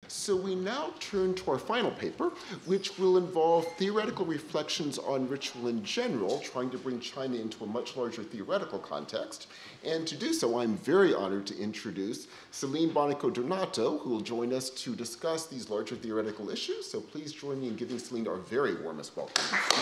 So we now turn to our final paper, which will involve theoretical reflections on ritual in general, trying to bring China into a much larger theoretical context. And to do so, I'm very honored to introduce Celine Bonico Donato, who will join us to discuss these larger theoretical issues. So please join me in giving Celine our very warmest welcome.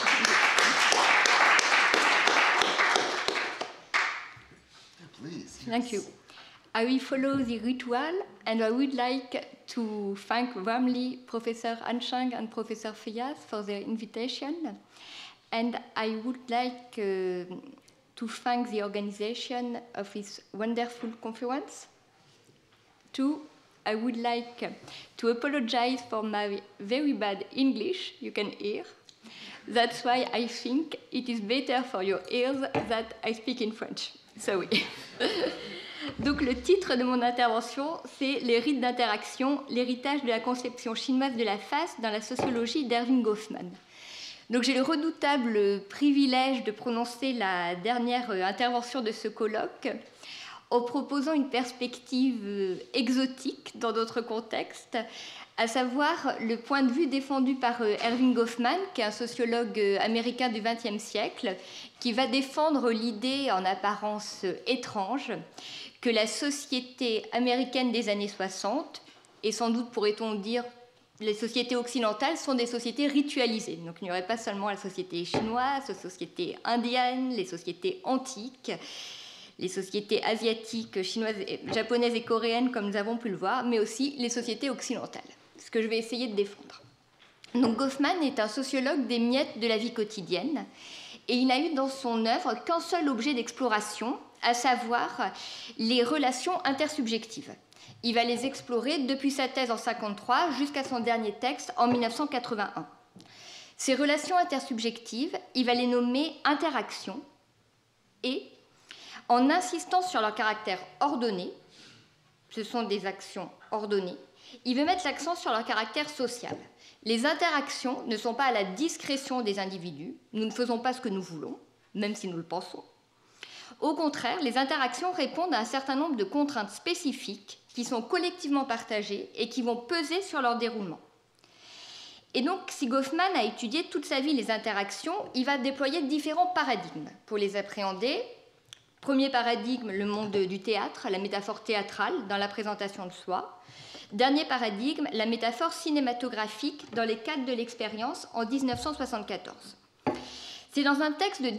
Please. Yes. Thank you. I will follow the ritual, and I would like to thank warmly Professor Hansheng and Professor Fayaz for their invitation. And I would like to thank the organization of this wonderful conference. Two, I would like to apologize for my very bad English, you can hear. That's why I think it is better for your ears that I speak in French. Sorry. Donc le titre de mon intervention, c'est « Les rites d'interaction, l'héritage de la conception chinoise de la face dans la sociologie d'Erving Goffman ». Donc j'ai le redoutable privilège de prononcer la dernière intervention de ce colloque en proposant une perspective exotique dans d'autres contextes, à savoir le point de vue défendu par Erving Goffman, qui est un sociologue américain du XXe siècle, qui va défendre l'idée en apparence étrange que la société américaine des années 60, et sans doute pourrait-on dire les sociétés occidentales, sont des sociétés ritualisées. Donc il n'y aurait pas seulement la société chinoise, la société indienne, les sociétés antiques, les sociétés asiatiques, chinoises, japonaises et coréennes, comme nous avons pu le voir, mais aussi les sociétés occidentales, ce que je vais essayer de défendre. Donc Goffman est un sociologue des miettes de la vie quotidienne, et il n'a eu dans son œuvre qu'un seul objet d'exploration, à savoir les relations intersubjectives. Il va les explorer depuis sa thèse en 1953 jusqu'à son dernier texte en 1981. Ces relations intersubjectives, il va les nommer interactions et, en insistant sur leur caractère ordonné, ce sont des actions ordonnées, il veut mettre l'accent sur leur caractère social. Les interactions ne sont pas à la discrétion des individus, nous ne faisons pas ce que nous voulons, même si nous le pensons. Au contraire, les interactions répondent à un certain nombre de contraintes spécifiques qui sont collectivement partagées et qui vont peser sur leur déroulement. Et donc, si Goffman a étudié toute sa vie les interactions, il va déployer différents paradigmes pour les appréhender. Premier paradigme, le monde du théâtre, la métaphore théâtrale dans la présentation de soi. Dernier paradigme, la métaphore cinématographique dans les cadres de l'expérience en 1974. C'est dans un texte de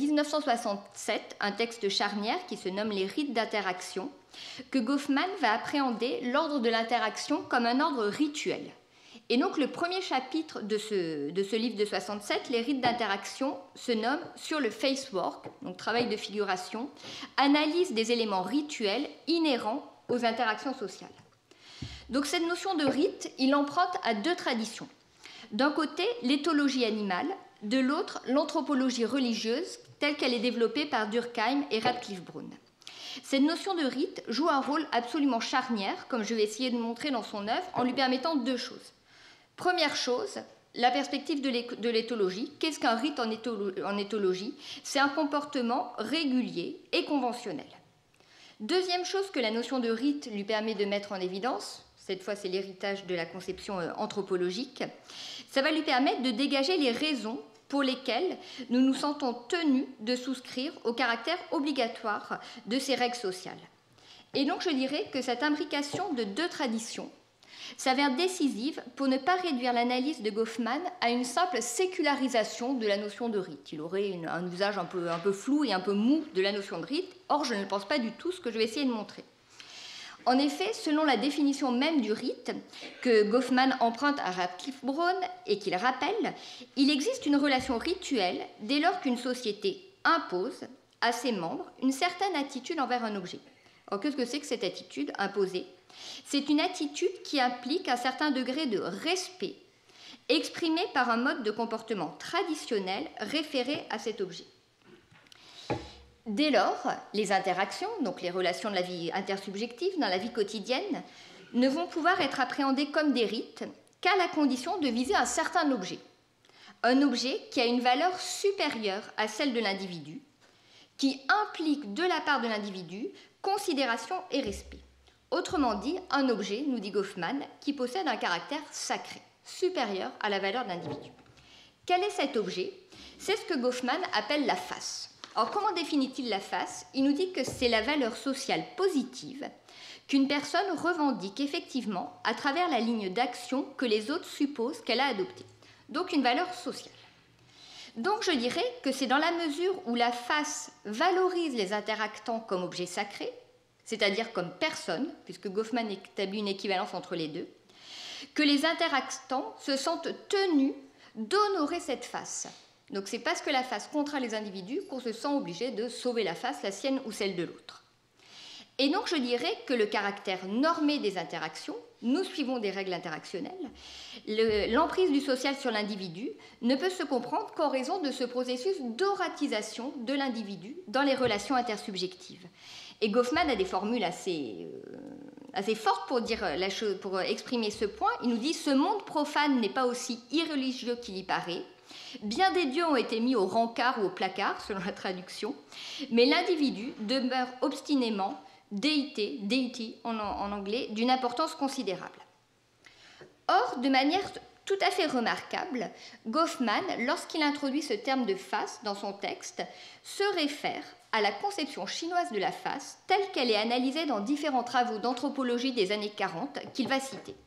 1967, un texte charnière qui se nomme « Les rites d'interaction », que Goffman va appréhender l'ordre de l'interaction comme un ordre rituel. Et donc le premier chapitre de ce livre de 67, « Les rites d'interaction », se nomme « Sur le facework », donc travail de figuration, analyse des éléments rituels inhérents aux interactions sociales. Donc cette notion de rite, il l'emprunte à deux traditions. D'un côté, l'éthologie animale, de l'autre, l'anthropologie religieuse, telle qu'elle est développée par Durkheim et Radcliffe Brown. Cette notion de rite joue un rôle absolument charnière, comme je vais essayer de montrer dans son œuvre, en lui permettant deux choses. Première chose, la perspective de l'éthologie. Qu'est-ce qu'un rite en éthologie? C'est un comportement régulier et conventionnel. Deuxième chose que la notion de rite lui permet de mettre en évidence, cette fois c'est l'héritage de la conception anthropologique, ça va lui permettre de dégager les raisons pour lesquelles nous nous sentons tenus de souscrire au caractère obligatoire de ces règles sociales. Et donc je dirais que cette imbrication de deux traditions s'avère décisive pour ne pas réduire l'analyse de Goffman à une simple sécularisation de la notion de rite. Il aurait un usage un peu flou et un peu mou de la notion de rite. Or, je ne pense pas du tout ce que je vais essayer de montrer. En effet, selon la définition même du rite que Goffman emprunte à Radcliffe Brown et qu'il rappelle, il existe une relation rituelle dès lors qu'une société impose à ses membres une certaine attitude envers un objet. Alors, qu'est-ce que c'est que cette attitude imposée? C'est une attitude qui implique un certain degré de respect exprimé par un mode de comportement traditionnel référé à cet objet. Dès lors, les interactions, donc les relations de la vie intersubjective dans la vie quotidienne, ne vont pouvoir être appréhendées comme des rites qu'à la condition de viser un certain objet. Un objet qui a une valeur supérieure à celle de l'individu, qui implique de la part de l'individu considération et respect. Autrement dit, un objet, nous dit Goffman, qui possède un caractère sacré, supérieur à la valeur de l'individu. Quel est cet objet? C'est ce que Goffman appelle la face. Alors comment définit-il la face? Il nous dit que c'est la valeur sociale positive qu'une personne revendique effectivement à travers la ligne d'action que les autres supposent qu'elle a adoptée. Donc une valeur sociale. Donc je dirais que c'est dans la mesure où la face valorise les interactants comme objets sacrés, c'est-à-dire comme personnes, puisque Goffman établit une équivalence entre les deux, que les interactants se sentent tenus d'honorer cette face. Donc c'est parce que la face contraint les individus qu'on se sent obligé de sauver la face, la sienne ou celle de l'autre. Et donc je dirais que le caractère normé des interactions, nous suivons des règles interactionnelles, l'emprise du social sur l'individu ne peut se comprendre qu'en raison de ce processus d'oratisation de l'individu dans les relations intersubjectives. Et Goffman a des formules assez fortes pour exprimer ce point. Il nous dit « Ce monde profane n'est pas aussi irreligieux qu'il y paraît. Bien des dieux ont été mis au rencard ou au placard, selon la traduction, mais l'individu demeure obstinément déité, deity en anglais, d'une importance considérable. » Or, de manière tout à fait remarquable, Goffman, lorsqu'il introduit ce terme de face dans son texte, se réfère à la conception chinoise de la face telle qu'elle est analysée dans différents travaux d'anthropologie des années 40 qu'il va citer.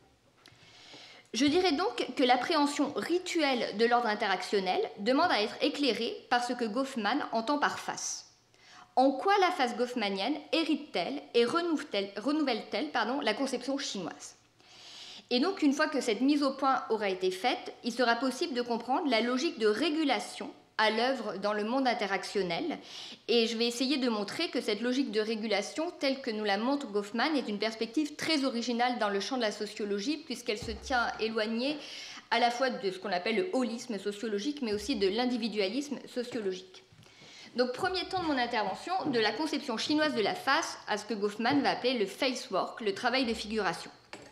Je dirais donc que l'appréhension rituelle de l'ordre interactionnel demande à être éclairée par ce que Goffman entend par face. En quoi la face goffmanienne hérite-t-elle et renouvelle-t-elle la conception chinoise? Et donc, une fois que cette mise au point aura été faite, il sera possible de comprendre la logique de régulation à l'œuvre dans le monde interactionnel. Et je vais essayer de montrer que cette logique de régulation, telle que nous la montre Goffman, est une perspective très originale dans le champ de la sociologie, puisqu'elle se tient éloignée à la fois de ce qu'on appelle le holisme sociologique, mais aussi de l'individualisme sociologique. Donc, premier temps de mon intervention, de la conception chinoise de la face à ce que Goffman va appeler le face work, le travail de figuration.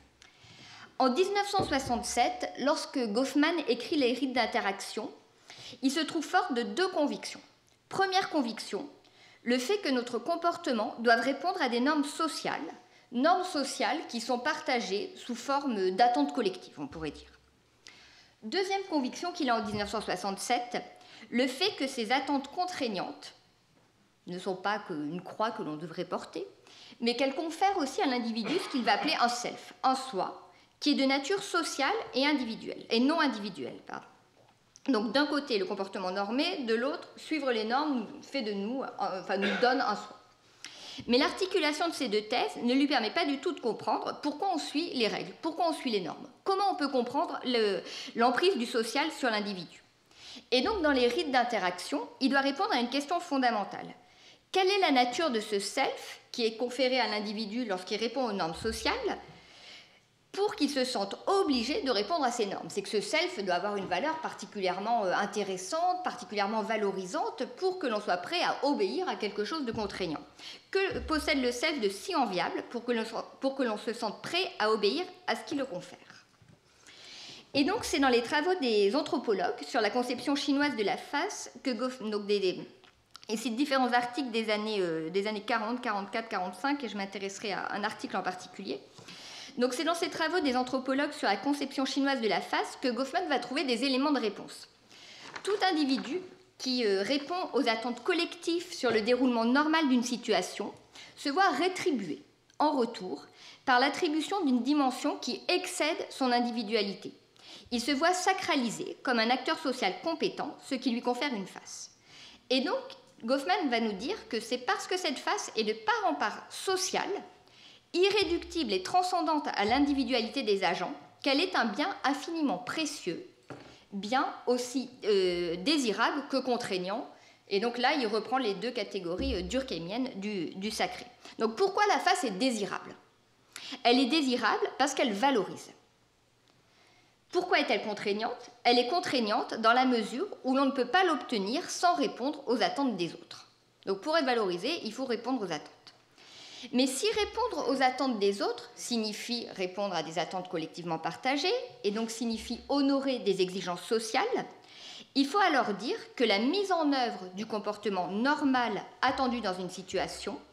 En 1967, lorsque Goffman écrit les rites d'interaction, il se trouve fort de deux convictions. Première conviction, le fait que notre comportement doit répondre à des normes sociales qui sont partagées sous forme d'attentes collectives, on pourrait dire. Deuxième conviction qu'il a en 1967, le fait que ces attentes contraignantes ne sont pas qu'une croix que l'on devrait porter, mais qu'elles confèrent aussi à l'individu ce qu'il va appeler un self, un soi, qui est de nature sociale et individuelle, et non individuelle. Donc d'un côté, le comportement normé, de l'autre, suivre les normes nous donne un soi. Mais l'articulation de ces deux thèses ne lui permet pas du tout de comprendre pourquoi on suit les règles, pourquoi on suit les normes, comment on peut comprendre l'emprise du social sur l'individu. Et donc dans les rites d'interaction, il doit répondre à une question fondamentale. Quelle est la nature de ce self qui est conféré à l'individu lorsqu'il répond aux normes sociales pour qu'il se sente obligé de répondre à ces normes? C'est que ce self doit avoir une valeur particulièrement intéressante, particulièrement valorisante pour que l'on soit prêt à obéir à quelque chose de contraignant. Que possède le self de si enviable pour que l'on se sente prêt à obéir à ce qu'il le confère? Et donc c'est dans les travaux des anthropologues sur la conception chinoise de la face que et c'est différents articles des années 40, 44, 45, et je m'intéresserai à un article en particulier. Donc c'est dans ces travaux des anthropologues sur la conception chinoise de la face que Goffman va trouver des éléments de réponse. Tout individu qui répond aux attentes collectives sur le déroulement normal d'une situation se voit rétribué en retour par l'attribution d'une dimension qui excède son individualité. Il se voit sacralisé comme un acteur social compétent, ce qui lui confère une face. Et donc, Goffman va nous dire que c'est parce que cette face est de part en part sociale, irréductible et transcendante à l'individualité des agents, qu'elle est un bien infiniment précieux, bien aussi désirable que contraignant. Et donc là, il reprend les deux catégories durkheimiennes du sacré. Donc pourquoi la face est désirable? Elle est désirable parce qu'elle valorise. Pourquoi est-elle contraignante? Elle est contraignante dans la mesure où l'on ne peut pas l'obtenir sans répondre aux attentes des autres. Donc pour être valorisé, il faut répondre aux attentes. Mais si répondre aux attentes des autres signifie répondre à des attentes collectivement partagées, et donc signifie honorer des exigences sociales, il faut alors dire que la mise en œuvre du comportement normal attendu dans une situation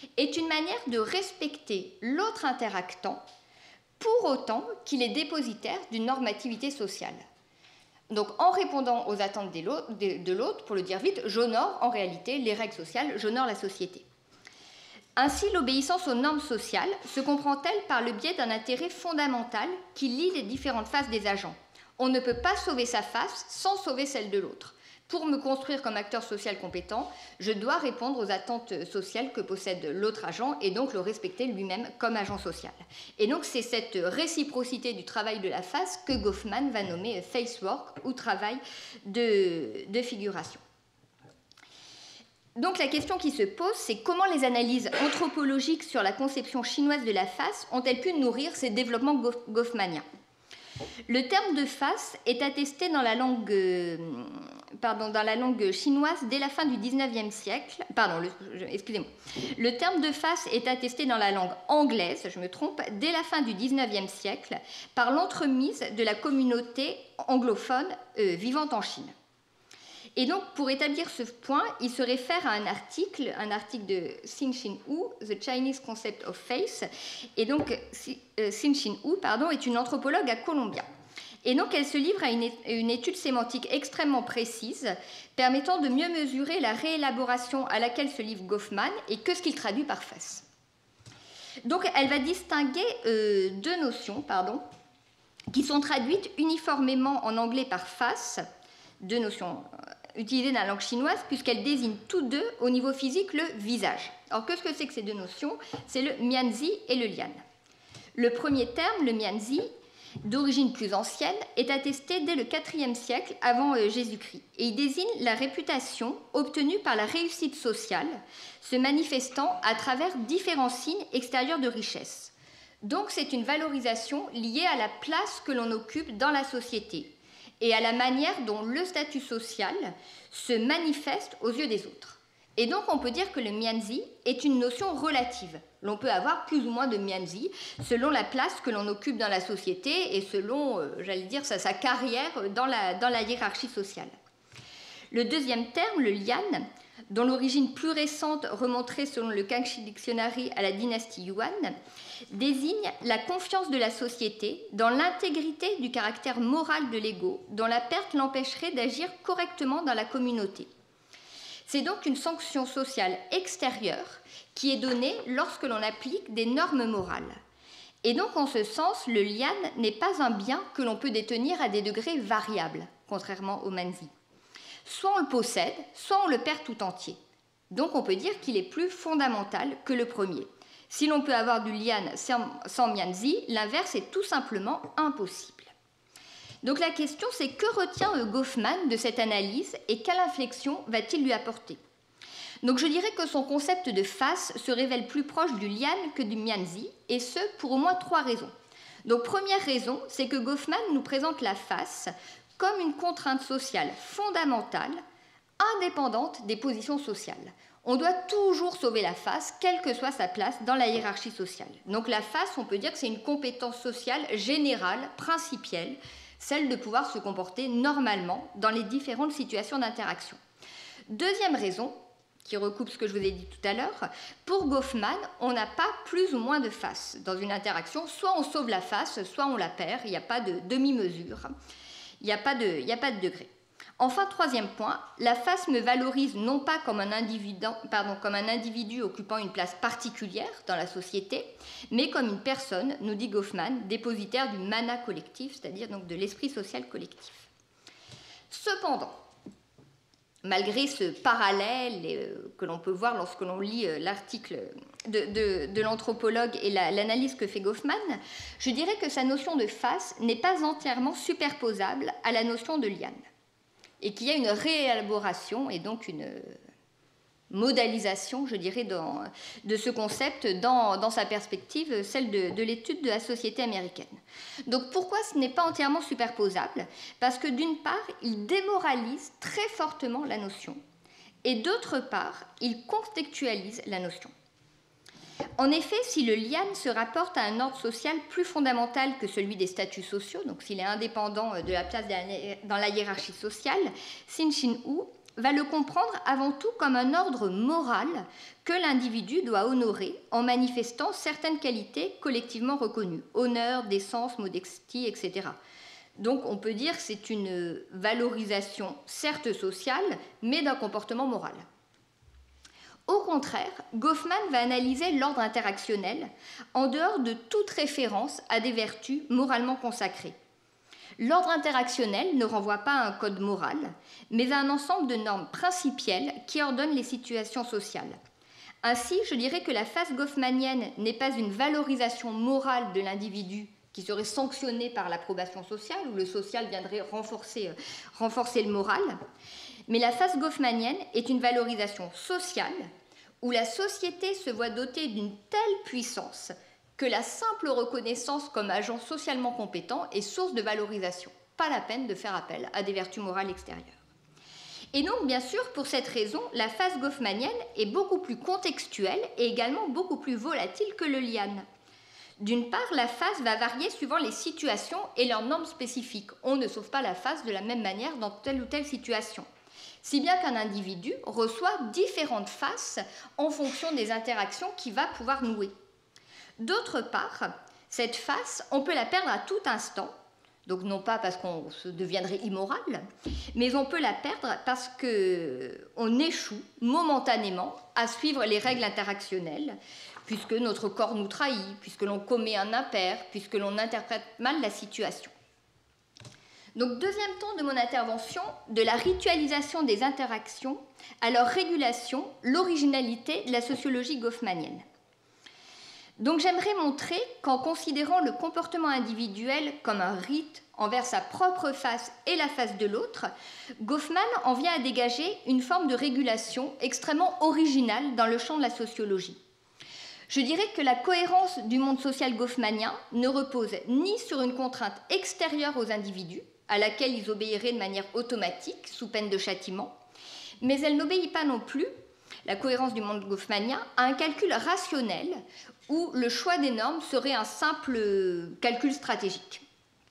est une manière de respecter l'autre interactant pour autant qu'il est dépositaire d'une normativité sociale. Donc en répondant aux attentes de l'autre, pour le dire vite, j'honore en réalité les règles sociales, j'honore la société. Ainsi, l'obéissance aux normes sociales se comprend-elle par le biais d'un intérêt fondamental qui lie les différentes faces des agents. On ne peut pas sauver sa face sans sauver celle de l'autre. Pour me construire comme acteur social compétent, je dois répondre aux attentes sociales que possède l'autre agent et donc le respecter lui-même comme agent social. Et donc c'est cette réciprocité du travail de la face que Goffman va nommer face work ou travail de figuration. Donc la question qui se pose, c'est comment les analyses anthropologiques sur la conception chinoise de la face ont-elles pu nourrir ces développements goffmaniens? Le terme de face est attesté dans la langue, chinoise dès la fin du XIXe siècle. Excusez-moi. Le terme de face est attesté dans la langue anglaise, je me trompe, dès la fin du XIXe siècle par l'entremise de la communauté anglophone vivant en Chine. Et donc, pour établir ce point, il se réfère à un article de Xin-Shin Hu, The Chinese Concept of Face. Et donc, Xin-Shin Hu, est une anthropologue à Columbia. Et donc, elle se livre à une étude sémantique extrêmement précise, permettant de mieux mesurer la réélaboration à laquelle se livre Goffman et que ce qu'il traduit par face. Donc, elle va distinguer deux notions, qui sont traduites uniformément en anglais par face, deux notions utilisées dans la langue chinoise, puisqu'elles désignent tous deux, au niveau physique, le visage. Alors, qu'est-ce que c'est que ces deux notions? C'est le mianzi et le lian. Le premier terme, le mianzi, d'origine plus ancienne, est attesté dès le IVe siècle avant Jésus-Christ. Et il désigne la réputation obtenue par la réussite sociale, se manifestant à travers différents signes extérieurs de richesse. Donc, c'est une valorisation liée à la place que l'on occupe dans la société et à la manière dont le statut social se manifeste aux yeux des autres. Et donc, on peut dire que le mianzi est une notion relative. L'on peut avoir plus ou moins de mianzi selon la place que l'on occupe dans la société et selon, sa carrière dans la hiérarchie sociale. Le deuxième terme, le lian, dont l'origine plus récente remonterait selon le Kangxi Dictionary à la dynastie Yuan, désigne la confiance de la société dans l'intégrité du caractère moral de l'ego, dont la perte l'empêcherait d'agir correctement dans la communauté. C'est donc une sanction sociale extérieure qui est donnée lorsque l'on applique des normes morales. Et donc, en ce sens, le lian n'est pas un bien que l'on peut détenir à des degrés variables, contrairement au manzi. Soit on le possède, soit on le perd tout entier. Donc, on peut dire qu'il est plus fondamental que le premier. Si l'on peut avoir du lian sans mianzi, l'inverse est tout simplement impossible. Donc la question, c'est que retient Goffman de cette analyse et quelle inflexion va-t-il lui apporter? Donc je dirais que son concept de face se révèle plus proche du lian que du mianzi, et ce pour au moins trois raisons. Donc première raison, c'est que Goffman nous présente la face comme une contrainte sociale fondamentale, indépendante des positions sociales. On doit toujours sauver la face, quelle que soit sa place dans la hiérarchie sociale. Donc la face, on peut dire que c'est une compétence sociale générale, principielle, celle de pouvoir se comporter normalement dans les différentes situations d'interaction. Deuxième raison, qui recoupe ce que je vous ai dit tout à l'heure, pour Goffman, on n'a pas plus ou moins de face dans une interaction. Soit on sauve la face, soit on la perd, il n'y a pas de demi-mesure, il n'y a pas de degré. Enfin, troisième point, la face me valorise non pas comme un individu occupant une place particulière dans la société, mais comme une personne, nous dit Goffman, dépositaire du mana collectif, c'est-à-dire donc de l'esprit social collectif. Cependant, malgré ce parallèle que l'on peut voir lorsque l'on lit l'article de l'anthropologue et l'analyse que fait Goffman, je dirais que sa notion de face n'est pas entièrement superposable à la notion de lian, et qu'il y a une réélaboration et donc une modalisation, je dirais, de ce concept dans sa perspective, celle de l'étude de la société américaine. Donc pourquoi ce n'est pas entièrement superposable? Parce que d'une part, il démoralise très fortement la notion, et d'autre part, il contextualise la notion. En effet, si le lian se rapporte à un ordre social plus fondamental que celui des statuts sociaux, donc s'il est indépendant de la place dans la hiérarchie sociale, Xin-Shin Hu va le comprendre avant tout comme un ordre moral que l'individu doit honorer en manifestant certaines qualités collectivement reconnues, honneur, décence, modestie, etc. Donc on peut dire que c'est une valorisation certes sociale, mais d'un comportement moral. Au contraire, Goffman va analyser l'ordre interactionnel en dehors de toute référence à des vertus moralement consacrées. L'ordre interactionnel ne renvoie pas à un code moral, mais à un ensemble de normes principielles qui ordonnent les situations sociales. Ainsi, je dirais que la phase goffmanienne n'est pas une valorisation morale de l'individu qui serait sanctionnée par l'approbation sociale, où le social viendrait renforcer le moral, mais la phase goffmanienne est une valorisation sociale où la société se voit dotée d'une telle puissance que la simple reconnaissance comme agent socialement compétent est source de valorisation. Pas la peine de faire appel à des vertus morales extérieures. Et donc, bien sûr, pour cette raison, la phase goffmanienne est beaucoup plus contextuelle et également beaucoup plus volatile que le liane. D'une part, la phase va varier suivant les situations et leurs normes spécifiques. On ne sauve pas la phase de la même manière dans telle ou telle situation. Si bien qu'un individu reçoit différentes phases en fonction des interactions qu'il va pouvoir nouer. D'autre part, cette phase, on peut la perdre à tout instant, donc non pas parce qu'on se deviendrait immoral, mais on peut la perdre parce qu'on échoue momentanément à suivre les règles interactionnelles, puisque notre corps nous trahit, puisque l'on commet un impair, puisque l'on interprète mal la situation. Donc, deuxième temps de mon intervention, de la ritualisation des interactions à leur régulation, l'originalité de la sociologie goffmanienne. Donc j'aimerais montrer qu'en considérant le comportement individuel comme un rite envers sa propre face et la face de l'autre, Goffman en vient à dégager une forme de régulation extrêmement originale dans le champ de la sociologie. Je dirais que la cohérence du monde social goffmanien ne repose ni sur une contrainte extérieure aux individus, à laquelle ils obéiraient de manière automatique, sous peine de châtiment, mais elle n'obéit pas non plus, la cohérence du monde goffmanien, à un calcul rationnel où le choix des normes serait un simple calcul stratégique.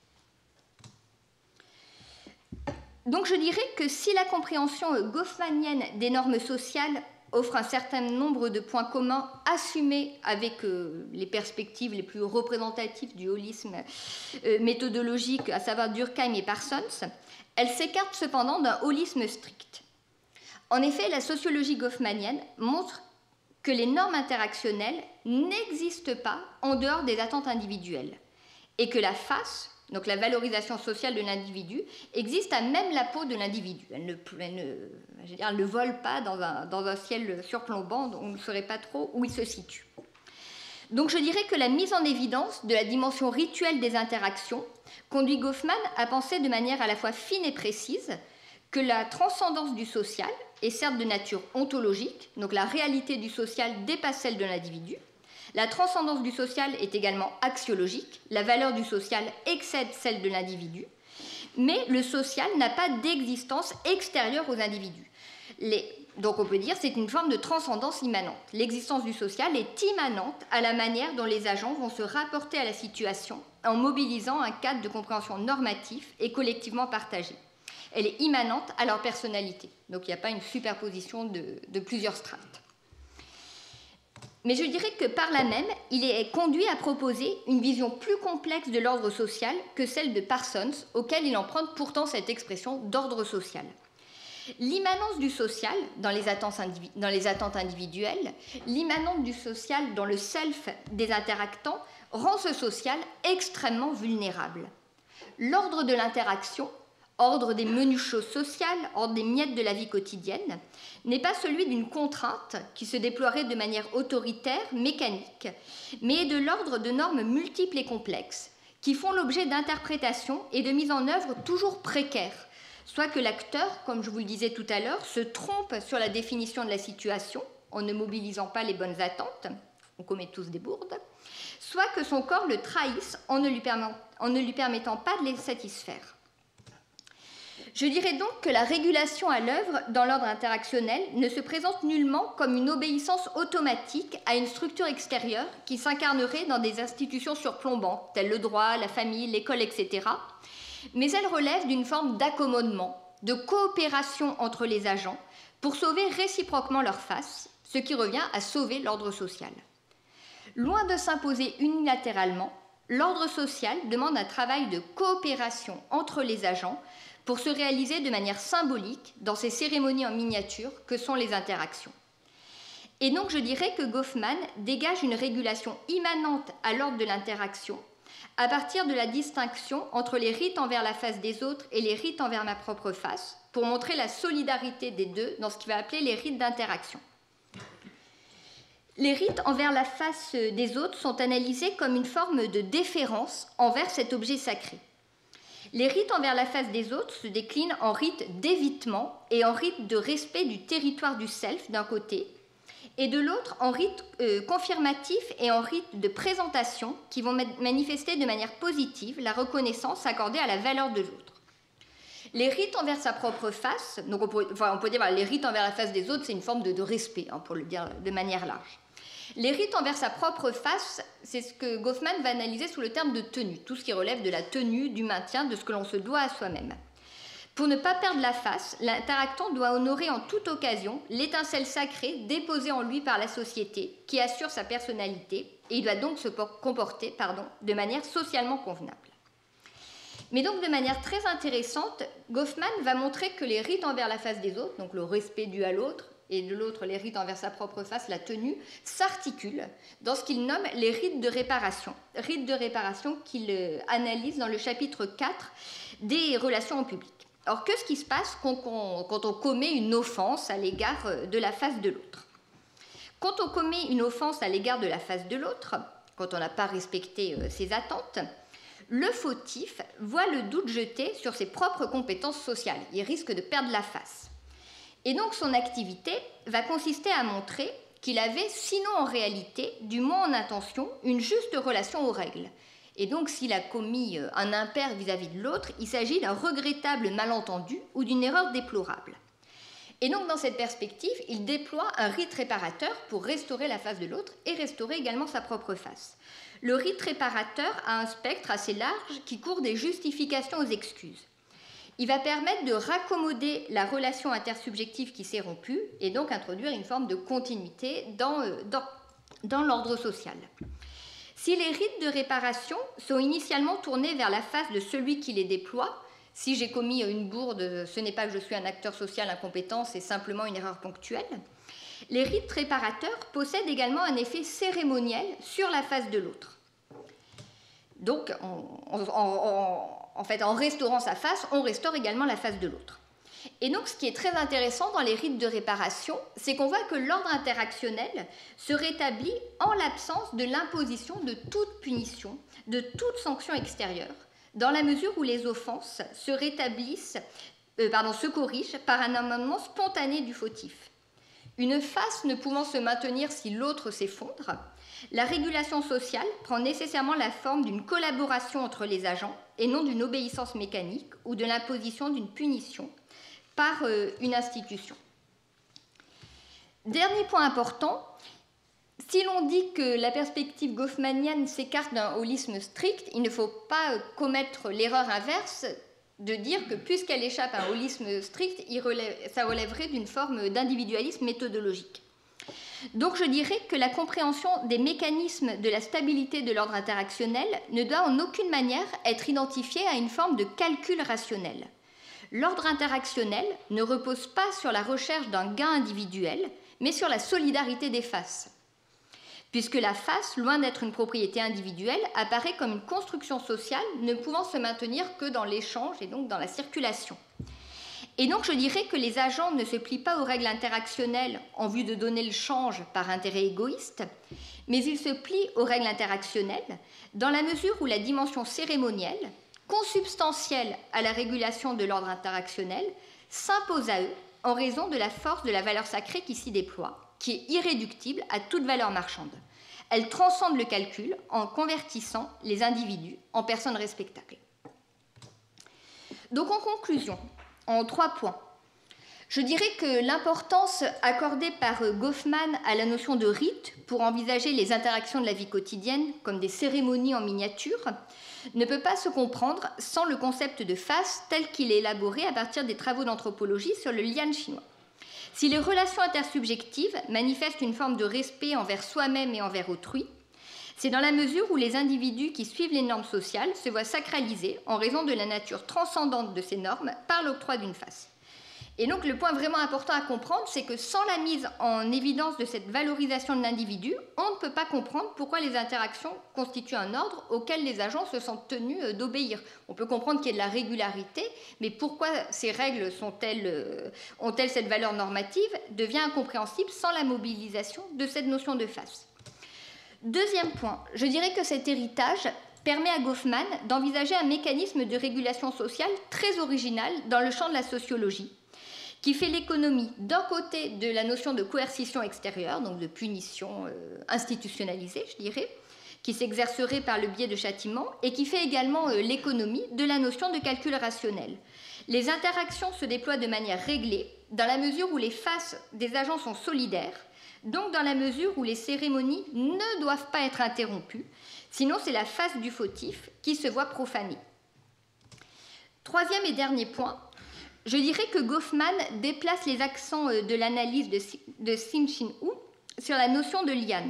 Donc je dirais que si la compréhension goffmanienne des normes sociales offre un certain nombre de points communs assumés avec les perspectives les plus représentatives du holisme méthodologique, à savoir Durkheim et Parsons, elle s'écarte cependant d'un holisme strict. En effet, la sociologie goffmanienne montre que les normes interactionnelles n'existent pas en dehors des attentes individuelles et que la face, donc la valorisation sociale de l'individu, existe à même la peau de l'individu. Elle ne vole pas dans un ciel surplombant, donc on ne saurait pas trop où il se situe. Donc je dirais que la mise en évidence de la dimension rituelle des interactions conduit Goffman à penser de manière à la fois fine et précise que la transcendance du social est certes de nature ontologique, donc la réalité du social dépasse celle de l'individu. La transcendance du social est également axiologique, la valeur du social excède celle de l'individu, mais le social n'a pas d'existence extérieure aux individus. Donc on peut dire que c'est une forme de transcendance immanente. L'existence du social est immanente à la manière dont les agents vont se rapporter à la situation en mobilisant un cadre de compréhension normatif et collectivement partagé. Elle est immanente à leur personnalité, donc il n'y a pas une superposition de plusieurs strates. Mais je dirais que par là même, il est conduit à proposer une vision plus complexe de l'ordre social que celle de Parsons, auquel il emprunte pourtant cette expression d'ordre social. L'immanence du social dans les attentes individuelles, l'immanence du social dans le self des interactants rend ce social extrêmement vulnérable. L'ordre de l'interaction, ordre des menues choses sociales, ordre des miettes de la vie quotidienne, n'est pas celui d'une contrainte qui se déploierait de manière autoritaire, mécanique, mais de l'ordre de normes multiples et complexes, qui font l'objet d'interprétations et de mise en œuvre toujours précaires, soit que l'acteur, comme je vous le disais tout à l'heure, se trompe sur la définition de la situation en ne mobilisant pas les bonnes attentes, on commet tous des bourdes, soit que son corps le trahisse en ne lui permettant pas de les satisfaire. Je dirais donc que la régulation à l'œuvre dans l'ordre interactionnel ne se présente nullement comme une obéissance automatique à une structure extérieure qui s'incarnerait dans des institutions surplombantes, telles le droit, la famille, l'école, etc., mais elle relève d'une forme d'accommodement de coopération entre les agents pour sauver réciproquement leur face, ce qui revient à sauver l'ordre social. Loin de s'imposer unilatéralement, l'ordre social demande un travail de coopération entre les agents pour se réaliser de manière symbolique dans ces cérémonies en miniature que sont les interactions. Et donc je dirais que Goffman dégage une régulation immanente à l'ordre de l'interaction à partir de la distinction entre les rites envers la face des autres et les rites envers ma propre face, pour montrer la solidarité des deux dans ce qu'il va appeler les rites d'interaction. Les rites envers la face des autres sont analysés comme une forme de déférence envers cet objet sacré. Les rites envers la face des autres se déclinent en rites d'évitement et en rites de respect du territoire du self d'un côté, et de l'autre en rites confirmatifs et en rites de présentation qui vont manifester de manière positive la reconnaissance accordée à la valeur de l'autre. Les rites envers sa propre face, donc on peut dire voilà, les rites envers la face des autres, c'est une forme de respect, hein, pour le dire de manière large. Les rites envers sa propre face, c'est ce que Goffman va analyser sous le terme de tenue, tout ce qui relève de la tenue, du maintien, de ce que l'on se doit à soi-même. Pour ne pas perdre la face, l'interactant doit honorer en toute occasion l'étincelle sacrée déposée en lui par la société, qui assure sa personnalité, et il doit donc se comporter de manière socialement convenable. Mais donc de manière très intéressante, Goffman va montrer que les rites envers la face des autres, donc le respect dû à l'autre, et de l'autre les rites envers sa propre face, la tenue, s'articulent dans ce qu'il nomme les rites de réparation qu'il analyse dans le chapitre 4 des relations en public. Alors, qu'est-ce qui se passe quand on commet une offense à l'égard de la face de l'autre? Quand on commet une offense à l'égard de la face de l'autre, quand on n'a pas respecté ses attentes, le fautif voit le doute jeté sur ses propres compétences sociales. Il risque de perdre la face. Et donc, son activité va consister à montrer qu'il avait, sinon en réalité, du moins en intention, une juste relation aux règles. Et donc, s'il a commis un impair vis-à-vis de l'autre, il s'agit d'un regrettable malentendu ou d'une erreur déplorable. Et donc, dans cette perspective, il déploie un rite réparateur pour restaurer la face de l'autre et restaurer également sa propre face. Le rite réparateur a un spectre assez large qui court des justifications aux excuses. Il va permettre de raccommoder la relation intersubjective qui s'est rompue et donc introduire une forme de continuité dans l'ordre social. Si les rites de réparation sont initialement tournés vers la face de celui qui les déploie, si j'ai commis une bourde, ce n'est pas que je suis un acteur social incompétent, c'est simplement une erreur ponctuelle, les rites réparateurs possèdent également un effet cérémoniel sur la face de l'autre. Donc, en fait, en restaurant sa face, on restaure également la face de l'autre. Et donc, ce qui est très intéressant dans les rites de réparation, c'est qu'on voit que l'ordre interactionnel se rétablit en l'absence de l'imposition de toute punition, de toute sanction extérieure, dans la mesure où les offenses se corrigent par un amendement spontané du fautif. Une face ne pouvant se maintenir si l'autre s'effondre, la régulation sociale prend nécessairement la forme d'une collaboration entre les agents et non d'une obéissance mécanique ou de l'imposition d'une punition par une institution. Dernier point important, si l'on dit que la perspective goffmanienne s'écarte d'un holisme strict, il ne faut pas commettre l'erreur inverse de dire que puisqu'elle échappe à un holisme strict, ça relèverait d'une forme d'individualisme méthodologique. Donc je dirais que la compréhension des mécanismes de la stabilité de l'ordre interactionnel ne doit en aucune manière être identifiée à une forme de calcul rationnel. L'ordre interactionnel ne repose pas sur la recherche d'un gain individuel, mais sur la solidarité des faces. Puisque la face, loin d'être une propriété individuelle, apparaît comme une construction sociale ne pouvant se maintenir que dans l'échange et donc dans la circulation. Et donc je dirais que les agents ne se plient pas aux règles interactionnelles en vue de donner le change par intérêt égoïste, mais ils se plient aux règles interactionnelles dans la mesure où la dimension cérémonielle, consubstantielle à la régulation de l'ordre interactionnel, s'impose à eux en raison de la force de la valeur sacrée qui s'y déploie, qui est irréductible à toute valeur marchande. Elle transcende le calcul en convertissant les individus en personnes respectables. Donc en conclusion, en 3 points, Je dirais que l'importance accordée par Goffman à la notion de rite pour envisager les interactions de la vie quotidienne comme des cérémonies en miniature ne peut pas se comprendre sans le concept de face tel qu'il est élaboré à partir des travaux d'anthropologie sur le lian chinois. Si les relations intersubjectives manifestent une forme de respect envers soi-même et envers autrui, c'est dans la mesure où les individus qui suivent les normes sociales se voient sacralisés en raison de la nature transcendante de ces normes par l'octroi d'une face. Et donc le point vraiment important à comprendre, c'est que sans la mise en évidence de cette valorisation de l'individu, on ne peut pas comprendre pourquoi les interactions constituent un ordre auquel les agents se sentent tenus d'obéir. On peut comprendre qu'il y ait de la régularité, mais pourquoi ces règles ont-elles cette valeur normative devient incompréhensible sans la mobilisation de cette notion de face. Deuxième point, je dirais que cet héritage permet à Goffman d'envisager un mécanisme de régulation sociale très original dans le champ de la sociologie, qui fait l'économie d'un côté de la notion de coercition extérieure, donc de punition institutionnalisée, je dirais, qui s'exercerait par le biais de châtiments, et qui fait également l'économie de la notion de calcul rationnel. Les interactions se déploient de manière réglée, dans la mesure où les faces des agents sont solidaires, donc dans la mesure où les cérémonies ne doivent pas être interrompues, sinon c'est la face du fautif qui se voit profanée. Troisième et dernier point, je dirais que Goffman déplace les accents de l'analyse de Cixin-Hu sur la notion de lian.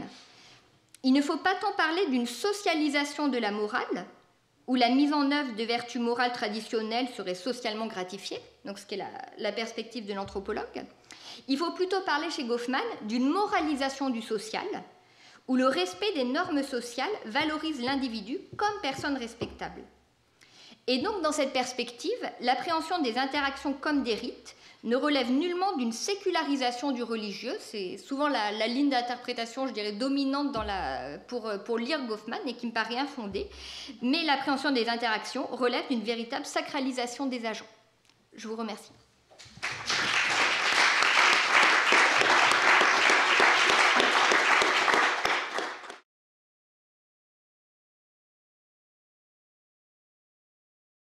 Il ne faut pas tant parler d'une socialisation de la morale, où la mise en œuvre de vertus morales traditionnelles serait socialement gratifiée, donc ce qui est la perspective de l'anthropologue. Il faut plutôt parler chez Goffman d'une moralisation du social, où le respect des normes sociales valorise l'individu comme personne respectable. Et donc, dans cette perspective, l'appréhension des interactions comme des rites ne relève nullement d'une sécularisation du religieux. C'est souvent la ligne d'interprétation, je dirais, dominante pour lire Goffman et qui me paraît infondée. Mais l'appréhension des interactions relève d'une véritable sacralisation des agents. Je vous remercie.